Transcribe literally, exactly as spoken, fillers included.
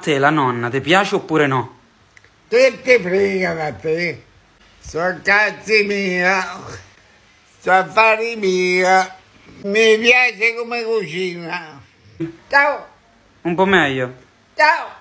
te la nonna, ti piace oppure no? Che ti frega da te? Sono cazzi mia, sono affari mia, mi piace come cucina. Ciao! Un po' meglio. Ciao!